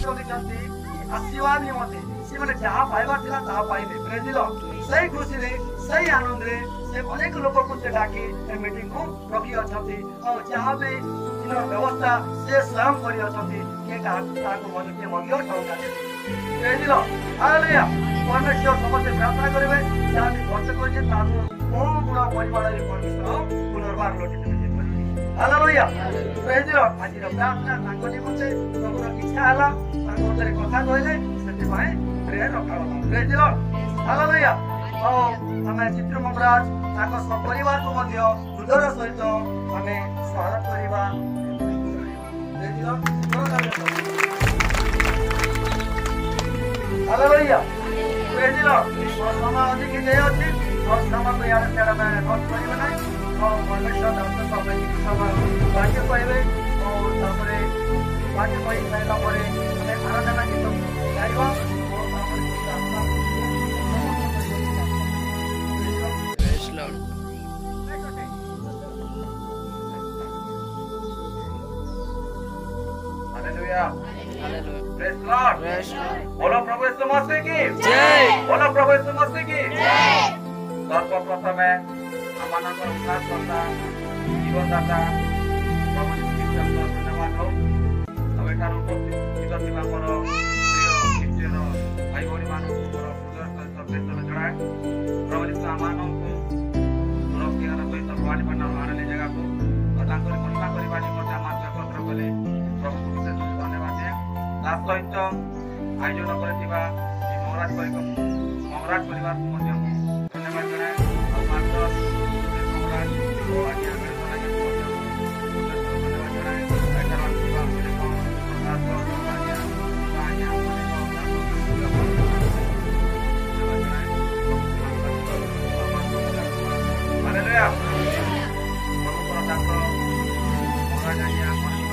जगिଛନ୍ତି आशीर्वाद निमते से मैंने जहाँ पाइबार थिला ताहा पाइबे प्रेजिल सही खुशी रे सही आनंद रे से अनेक लोक को से डाकी ए मीटिंग को रखी अछंती और जहाँ भी इन व्यवस्था से स्वयं करी अछंती के का को मन के मगियो ठौका दे प्रेजिल हालेलुया परमेश्वर समस्त प्रार्थना करिवे जहाँ भी खर्च करछे ताको बहुत बड़ा परिवार रे परमेश्वर पुनर्बार लौटी देबे हालेलुया प्रेजिल आज प्रार्थना ताको निमते प्रभुर इच्छा हला ताको उतरे कथा कहले सेति भाई प्रेयर रखा प्रेजिल हालेलुया और हमें चित्र महाराज ताको सपरिवार को मध्य हृदय सहित हमें स्वागत करिबा प्रेजिल हालेलुया प्रेजिल और समय अधिक जय अछि और समय को याद कर मैं नोट करिबा नहीं और परमेश्वर दर्शन समय की समय वाक्य कहबे और तापरे वाक्य कहि साइला परे हमें आराधना गीत गाइबा और तापरे praise Lord hallelujah hallelujah praise Lord praise Lord बोलो प्रभु यीशु मसीह की जय बोलो प्रभु यीशु मसीह की जय सर्वप्रथमे आमानकर उद्धारकर्ता जीवनदाता प्रभु यीशु ख्रीष्टको धन्यवाद हो अब एठार उपस्थित थिबा मोर प्रिय ख्रीष्टियन भाई भौणी मानक मोर हृदय सहित प्रेज जणाए प्रभु यीशु आमानक सुरक्षार सहित भवानी पाटन आनले जगह को और तांकर महिमा करबा निमंते आमान एकत्र कले प्रभु को विशेष धन्यवाद दिए ता सहित आयोजन करथिबा महाराज परिवार को मध्य धन्यवाद जणाए और मास्टर महाराज को आज्ञा करे धन्यवाद जणाए एठार थिबा हालेलुया प्रभु डाक्टर महाराज आज्ञा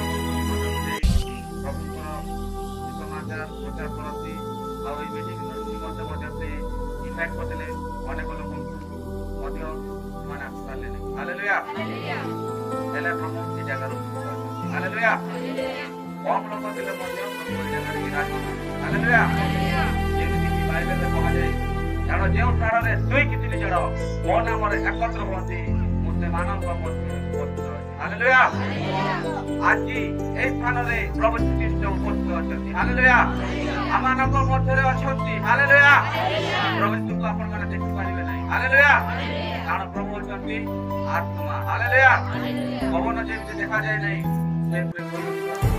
समाचार प्रचार करती और मीटिंग निमंते मध्य से इनवाइट करते अनेक लोक माने आसपाले हालेलुया हेले प्रभु की जगह हालेलुया कम लोक दिले मध्य प्रभु जगह विराज हालेलुया जेमिति कि बाइबल में कहा जाए जानो जे स्थान रे दुई कि तीन जण मो नाम रे एकत्र होती मुझे मानव का मध्य हालेलुया आज ए स्थान रे प्रभु ख्रीष्ट उपस्थित अछंती हालेलुया आमानक मध्य रे अछंती हालेलुया प्रभु यीशु को आपण माने देखि पारिबे नै हालेलुया कारण प्रभु अछंती आत्मा हालेलुया भवन जेते देखा जाय नै से प्रभु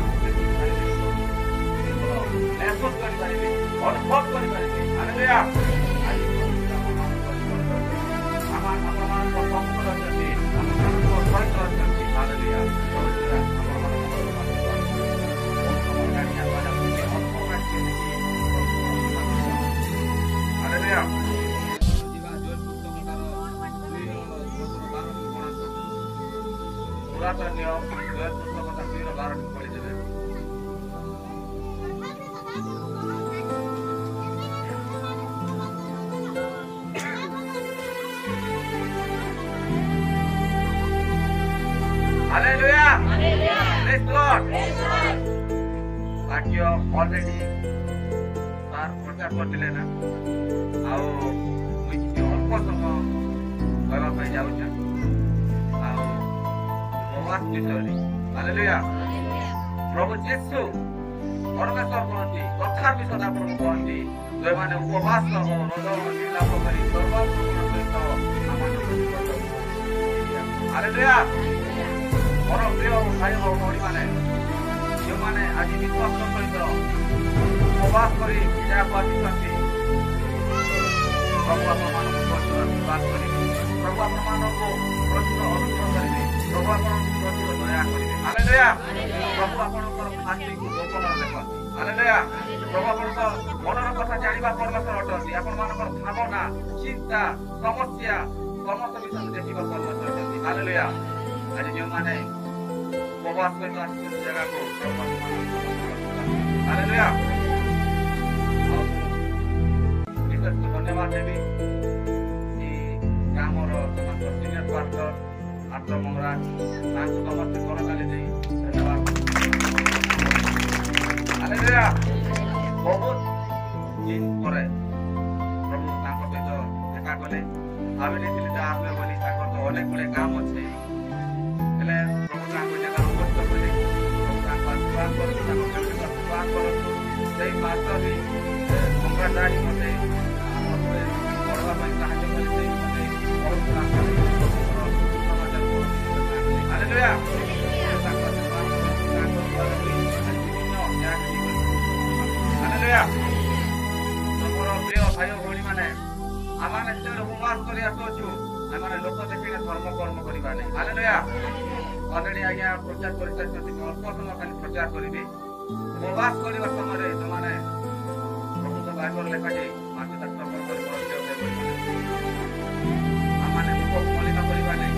महसूस कर पारिबे अनुभव कर पारिबे हालेलुया आमान को संपूर्ण अछंती आमान को सहित अछंती हालेलुया पुरातन नियम पुस्तक 12 पढ़ी देवे हालेलुया हालेलुया प्रेज लॉर्ड वाक्य ऑलरेडी सार प्रचार करथिले ना आउ मुई कि अल्प समय कहबा पई जाउछ आउ उपवास विषय हालेलुया प्रभु यीशु परमेश्वर कहती कथा भी सदा प्रभु कहती जो माने उपवास करो रोज लाभ करी सर्वपूर्ण सहित आमान हालेलुया और प्रिय भाई और भौणी माने जो माने आज विश्वास सहित उपवास करी पूजा करती प्रभु आपण को आशीर्वाद करी प्रभु आपण को प्रचुर अनुग्रह करिवे प्रभु आपण प्रचुर दया करिवे हालेलुया प्रभु आपण शांति को गोपन देखती हालेलुया प्रभु आपण मनर कथा जानिबा परमेश्वर अटती आपण मानकर भावना चिंता समस्या समस्त विषय देखिबा परमेश्वर अटती हालेलुया आज जो माने उपवास करके आसी जगह को हालेलुया विशेष धन्यवाद देवी ग्रामर समस्त सीनियर पास्टर आत्मा महाराज समस्त करताली दे धन्यवाद हालेलुया बहुत दिन पर प्रभु सहित देखा कले भाविनी आसवे बोली तो अनेक गुड़े काम अच्छे प्रभु जगह उपस्थित कले प्रभु आशीर्वाद करूँ मास्टर भी कंग्राटारी मते पढ़वा साहय कले बहुत हालेलुया तुमर प्रिय भाई भौणी मैंने आम उपवास कर लोक देखने धर्म कर्म करवा नहीं हालेलुया अलरेडी आज्ञा प्रचार कर अल्प समय खाली प्रचार करेंगे उपवास करने समय जो मैंने प्रभु बाइबल लेखा जाए आम लोक मलिन करवा नहीं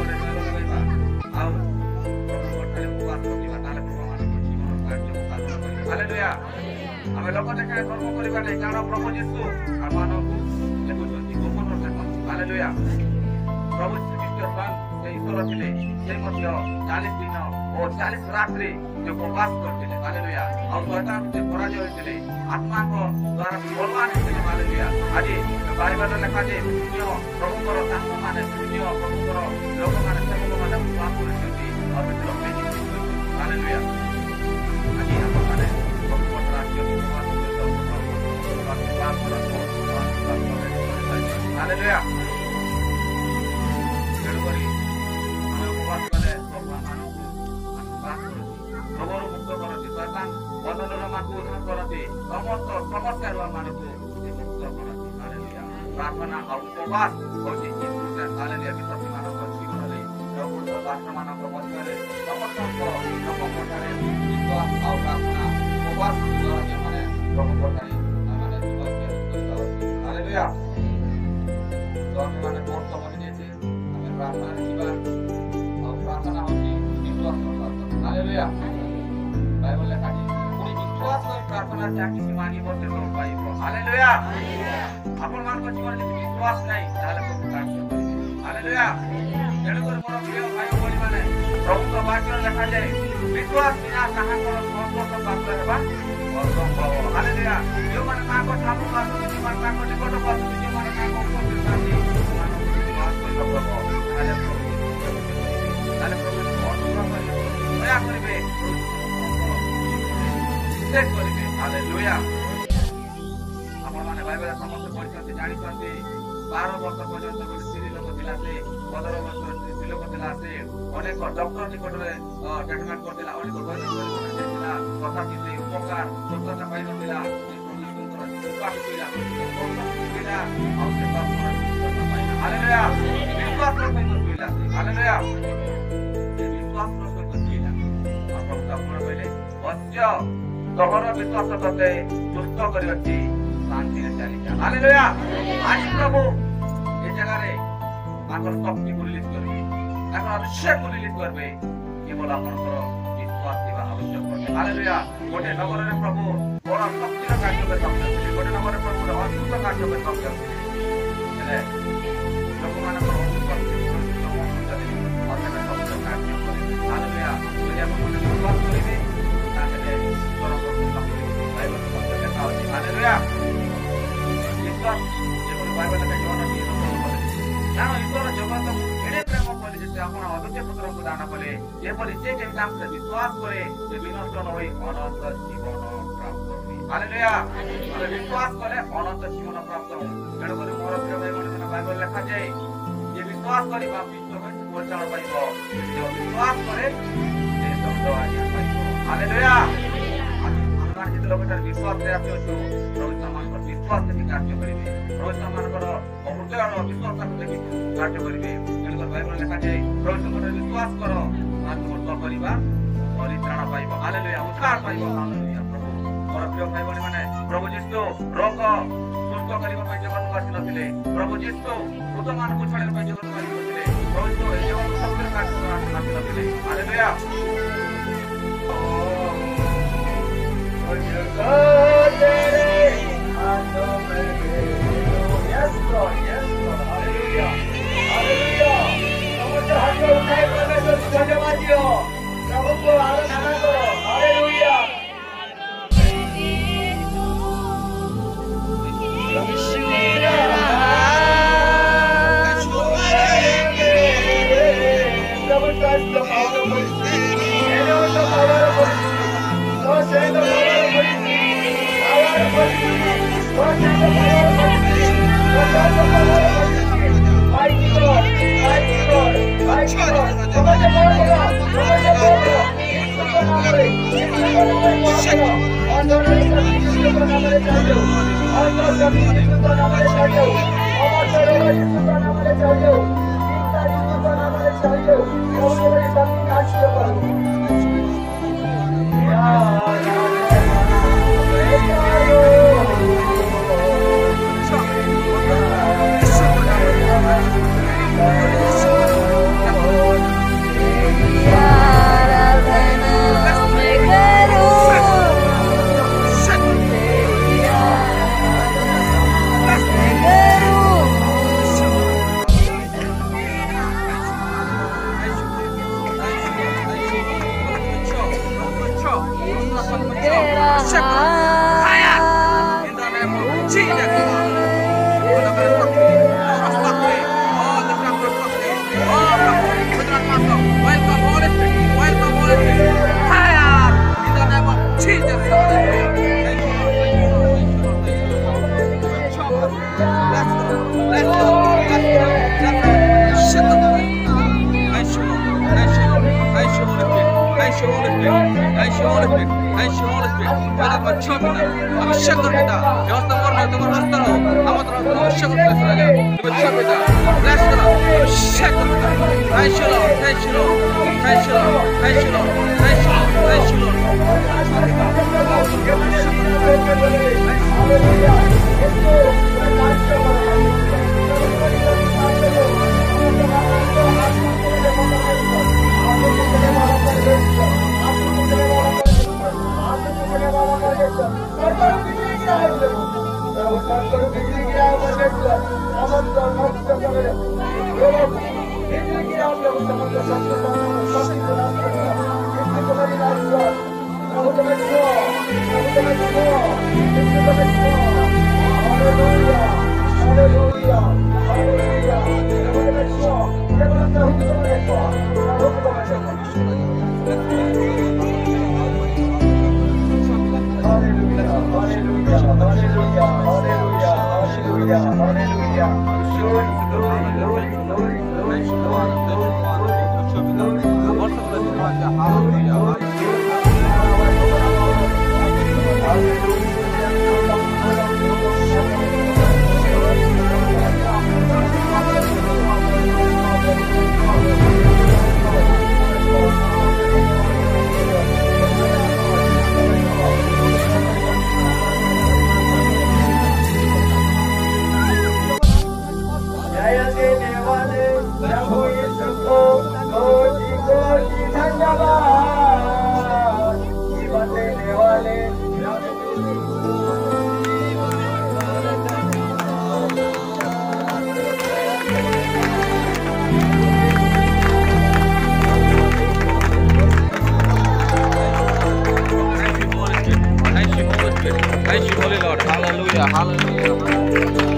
हालेलुया आम लोक देखा कर्म करवा नहीं कारण प्रभु यीशु आम लिखुं गोपन सेकंड हालेलुया प्रभु श्रीकृष्ण स्वयं से ईश्वर थे से 40 दिन और 40 रात्रि जो उपवास करते हालेलुया और शैतान से पराजय होते आत्मा को द्वारा बलवान होते हालेलुया आज बाइबल लिखा जाए प्रभुकर दास मैंने प्रभुकर लोक मैंने सेवक मैंने उपवास करते और हालेलुया आज आप मैंने प्रभुकर राज्य उपवास हालेलुया उपवास कले प्रभु मुक्त करती शैतान बंधन मान उद्धार करती समस्त समस्या मान मुक्त करती हालेलुया प्रार्थना और उपवास होची हालेलुया विश्वासी मानक जीवन में प्रभु दास मानक मध्य समस्त लोक पठारे विश्वास और प्रार्थना उपवास द्वारा माने प्रभु पठारे माने जीवन हालेलुया तो हम माने बहुत समय देते हमें प्रार्थना जीवा और प्रार्थना होती विश्वास हालेलुया बाइबल लेखा है पूरी विश्वास कर प्रार्थना चाहे किसी मांगी बोलते तो पाइबो हालेलुया अपन मान को जीवन में विश्वास नहीं ताले प्रभु कार्य करेंगे हालेलुया तेणु कर मोर प्रिय भाई बोली माने प्रभु का वाक्य लेखा जाए विश्वास बिना कहां को संतोष प्राप्त हेबा असंभव हालेलुया जो माने मां को ठाकुर का सुनि मां को निकट को सुनि माने मां को उपस्थित करते विश्वास कर प्रभु हालेलुया प्रभु अनुग्रह करियो दया करिवे सेट करिवे हालेलुया आपण माने बाइबल समस्त पढिसते जानिसते 12 वर्ष पर्यंत गोटे स्त्री लोक थिला से 15 वर्ष स्त्री लोक थिला से अनेक डॉक्टर निकट रे ट्रीटमेंट करथिला अनेक वैद्य करथिला तथापि से उपकार सुस्थता पाइ नथिला उपकार थिला थिला और से सुस्थता पाइ हालेलुया विश्वास रो सहित थिला हालेलुया विश्वास रो सहित थिला आपण आपण पहिले वच्य तोहर विश्वास तते सुस्थ करिवती शांति रे चली जा हालेलुया आज प्रभु ए जगह रे आकर शक्ति को रिलीज करबे आकर अभिषेक को रिलीज करबे केवल आपनकर विश्वास दिबा आवश्यक पड़े हालेलुया गोटे नगर रे प्रभु बड़ा शक्ति रा कार्य कर सकते गोटे नगर रे प्रभु अद्भुत कार्य कर सकते हेले लोक मानकर विश्वास हालेलुया यदि आप विश्वास करिबे ताले स्वर्ग को बाइबल में लिखा है हालेलुया विश्वास जेको बाइबल में जीवन की ना ईश्वर जगत एडे प्रेम कले जे आपण अद्वितीय पुत्र को दान कले एपरि जे के काम से विश्वास करे जे विनष्ट न होई अनंत जीवन प्राप्त होई हालेलुया अरे विश्वास करे अनंत जीवन प्राप्त हो एडो करे मोर प्रिय भाई मन बाइबल लिखा जाय जे विश्वास करी बाप विश्व में परिचालन पाइबो जे विश्वास करे जे शब्द आज्ञा पाइबो हालेलुया हनुमान जी लोग विश्वास से आते हो रोहित समान पर विश्वास से कार्य करेंगे रोहित समान पर हृदय और विश्वास से कार्य करेंगे एनकर बाइबल लिखा जाए रोहित समान विश्वास करो आत्मवर्त परिवार परित्राण पाइबो हालेलुया उद्धार पाइबो हालेलुया प्रभु और प्रिय भाई बहन माने प्रभु यीशु रोग सुस्थ करिबा ପାଇଁ ଜୀବନ ବାସି ନଥିଲେ प्रभु यीशु ଭୂତ ମାନଙ୍କୁ ଛାଡ଼ିବା ପାଇଁ ଜୀବନ ବାସି ନଥିଲେ प्रभु यीशु ଏ ଜୀବନ ସତ୍ୟ କାର୍ଯ୍ୟ ବାସି ନଥିଲେ hallelujah Yes, Lord. Yes, Lord. Hallelujah. Hallelujah. Namaste. Hallelujah. Hallelujah. Thank you, Holy Lord. Hallelujah. Hallelujah.